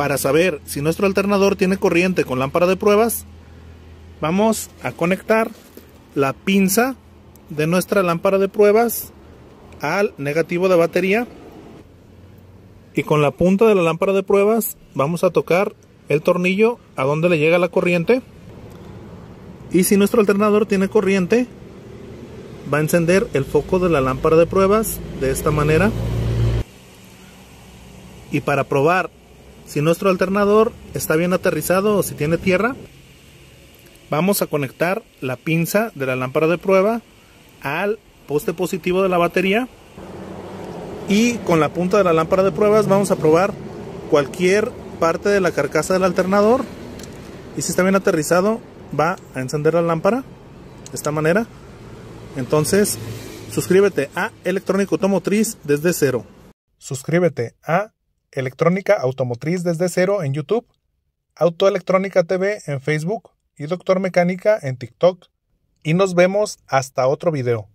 Para saber si nuestro alternador tiene corriente con lámpara de pruebas, vamos a conectar la pinza de nuestra lámpara de pruebas al negativo de batería, y con la punta de la lámpara de pruebas vamos a tocar el tornillo a donde le llega la corriente. Y si nuestro alternador tiene corriente, va a encender el foco de la lámpara de pruebas de esta manera. Y para probar si nuestro alternador está bien aterrizado o si tiene tierra, vamos a conectar la pinza de la lámpara de prueba al poste positivo de la batería, y con la punta de la lámpara de pruebas vamos a probar cualquier parte de la carcasa del alternador, y si está bien aterrizado va a encender la lámpara de esta manera. Entonces, suscríbete a Electrónica Automotriz desde cero. Suscríbete a Electrónica Automotriz desde cero en YouTube, Autoelectrónica TV en Facebook y Doctor Mecánica en TikTok. Y nos vemos hasta otro video.